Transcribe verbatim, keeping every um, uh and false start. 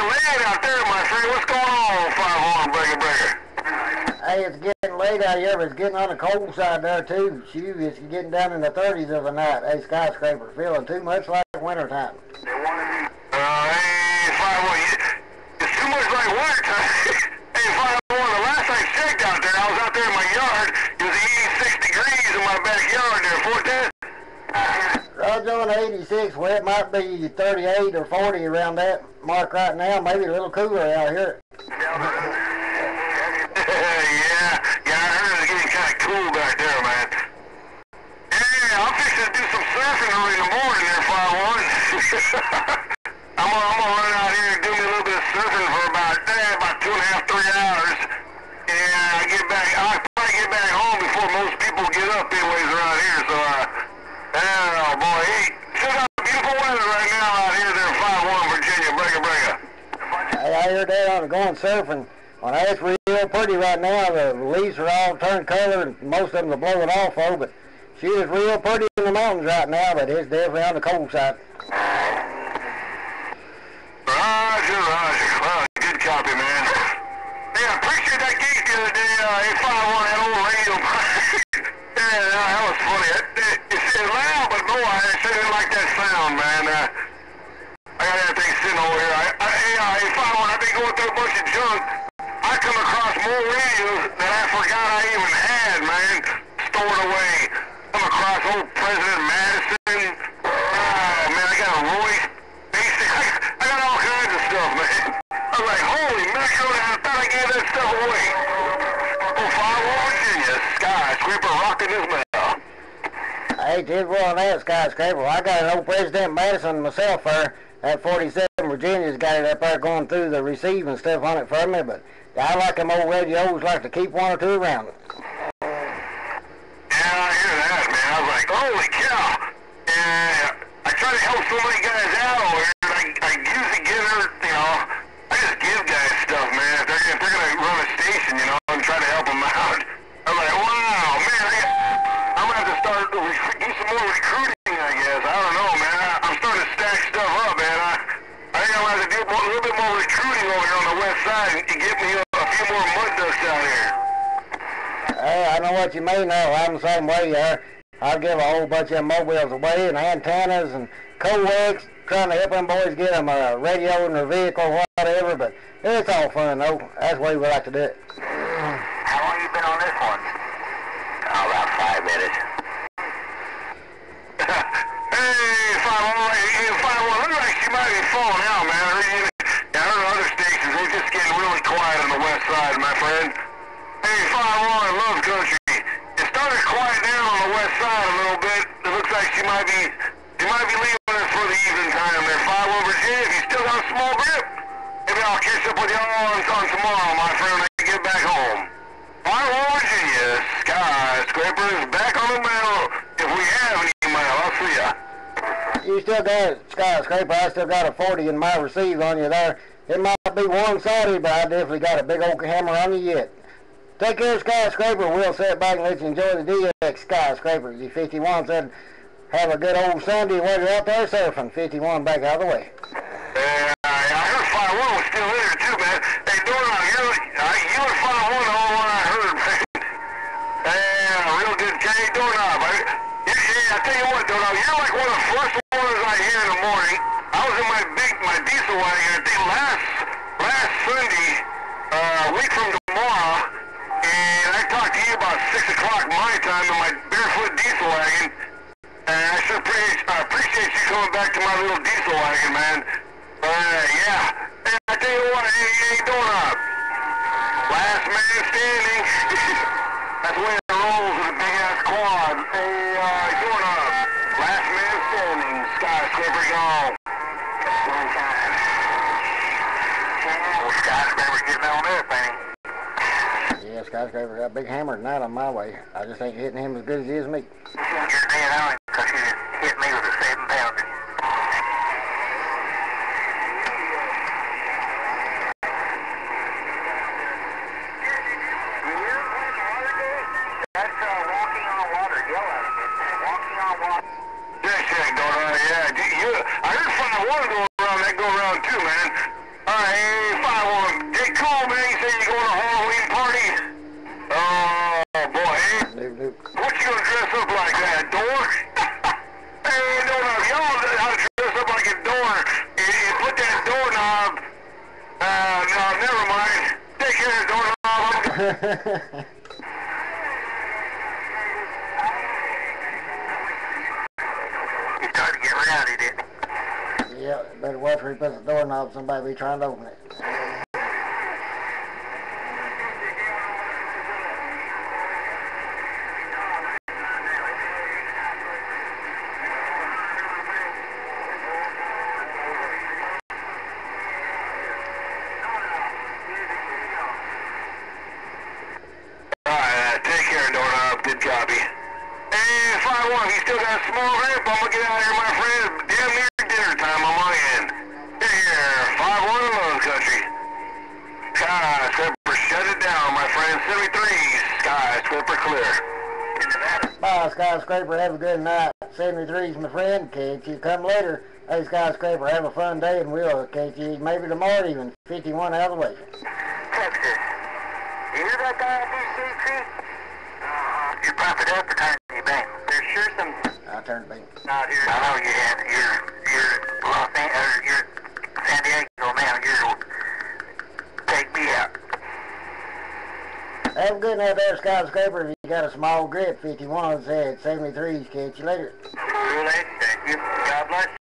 getting late out there, my friend. What's going on, five one Breaker Breaker? Hey, it's getting late out here, but it's getting on the cold side there, too. Shoot, it's getting down in the thirties of the night. Hey, Skyscraper, feeling too much like wintertime. Uh, hey, five one, it's too much like wintertime. Hey, five one, the last I checked out there, I was out there in my yard. It was eighty-six degrees in my backyard there, fourteen. Roger on eighty-six, well, it might be thirty-eight or forty around that mark right now. Maybe a little cooler out here. Yeah, yeah, I heard it was getting kind of cool back there, man. Yeah, I'm fixing to do some surfing early in the morning there, five one. I'm gonna, I'm gonna run out here and do me a little bit of surfing for about, eh, about two and a half, three hours. And I get back, I'll probably get back home before most people get up anyways around here, so, uh, oh boy, hey, still got beautiful weather right now out here there, five one Virginia, Breaker Breaker. Hey, I heard that on going surfing. Well, it's real pretty right now. The leaves are all turned color, and most of them are blowing off, though. But she is real pretty in the mountains right now, but it's definitely on the cold side. Roger, roger. Well, good copy, man. Hey, I appreciate that gig the other day, uh, eight five one, that old radio. Yeah, that was funny. It, it, it's loud, but no, I didn't like that sound, man. Uh, I got everything sitting over here. I, I, hey, uh, eight five one, I've been going through a bunch of junk. I come across more radios that I forgot I even had, man, stored away. Come across old President Madison. Oh, man, I got a Royce Basic. I, I got all kinds of stuff, man. I was like, holy mackerel, I thought I gave that stuff away. Oh, five one Virginia, Skyscraper rocking this mail. Hey, did well on that, Skyscraper. I got an old President Madison myself there. That forty-seven Virginia's got it up there going through the receive and stuff on it for me, but I like them old radios, like to keep one or two around. Yeah, I hear that, man. I was like, holy cow. And I try to help so many guys out over here, and I, I usually give her, you know, I just give guys stuff, man. If they're, if they're going to run a station, you know, and try to help them out. I'm like, wow, man, I, I'm going to have to start to do some more recruiting, I guess. I don't know, man. I, I'm starting to stack stuff up, man. I, I think I'm going to have to do a little bit more recruiting over here on the west side and get me a, a few more mud ducks out here. Hey, I know what you mean now. I'm the same way there. I'll give a whole bunch of them mobiles away and antennas and coax, trying to help them boys get them a radio in their vehicle or whatever, but it's all fun, though. That's the way we like to do it. How long you been on this one? Oh, about five minutes. Hey, five one, hey, five one, looks like she might be falling out, man. I heard, I heard other stations, they're just getting really quiet on the west side, my friend. Hey, five one, Love Country. It started quiet down on the west side a little bit. It looks like she might be, she might be leaving us for the evening time there. five one Virginia, if you still got a small grip, maybe I'll catch up with y'all on, on tomorrow, my friend, when I get back home. five one Virginia, Skyscraper is back on the mail. If we have any mail, I'll see ya. You still got it, Skyscraper. I still got a forty in my receive on you there. It might be one-sided, but I definitely got a big old hammer on you yet. Take care, Skyscraper. We'll sit back and let you enjoy the D X, Skyscraper. The fifty-one said, have a good old Sunday while you're out there surfing. fifty-one back out of the way. Yeah, I heard five one was still in there too, man. Hey, Dornock, you, uh, you and five one are the only one I heard, man. Yeah, real good. Hey, Dornock, man. Yeah, yeah, I tell you what, Dornock, you're like one of the first ones I hear in the morning. I was in my big, my diesel wagon, I think last, last Sunday, uh, a week from tomorrow, and I talked to you about six o'clock my time in my barefoot diesel wagon. And I sure appreciate, I appreciate you coming back to my little diesel wagon, man. Uh, yeah. And I tell you what, hey, hey, Dornock. Last man standing. That's the way it rolls with a big-ass quad. Hey, uh, Dornock. Last man standing. Skyscraper gone. One time. Well, Skyscraper getting on everything. Yeah, Skyscraper got a big hammer tonight on my way. I just ain't hitting him as good as he is me. You're dead on because you hit me with a seven pounder. That's uh, walking on water, yellow. Walking on water. Yeah, check, Dornock, yeah. You, I heard five one go around, that go around too, man. Uh, Alright, hey, five one. Hey, cool, man. You say you're going to a Halloween party? Oh, boy. Hey, Nope, nope. what you going to dress up like that, dork? Hey, no, no. Y'all know how to dress up like a dork. You, you put that doorknob. Uh, no, never mind. Take care of the doorknob. He's starting to get rowdy, didn't he? Yeah, better watch where he puts the doorknob. Somebody be trying to open it. Alright, take care, doorknob. Good copy. Hey, five one, you still got a small grip? I'm gonna get out of here, my friend. Damn near dinner time on my end. Here, five one in Lone Country. Skyscraper, shut it down, my friend. seventy-three, Skyscraper clear. Into that. Bye, Skyscraper. Have a good night. seventy-three's my friend. Catch you. Come later. Hey, Skyscraper, have a fun day, and we'll catch you maybe tomorrow even. fifty-one out of the way. Texas. You hear that guy on D C Creek? Uh-huh. You pump it up or turn you back? There's sure some... I'll turn it back. Not here. I know you had. You're, you're Los Angeles, or you're San Diego now. You're... Take me out. Have a good night there, Skyscraper. If you got a small grip, fifty-one said seventy-three's. Catch you later. Too late. Thank you. God bless.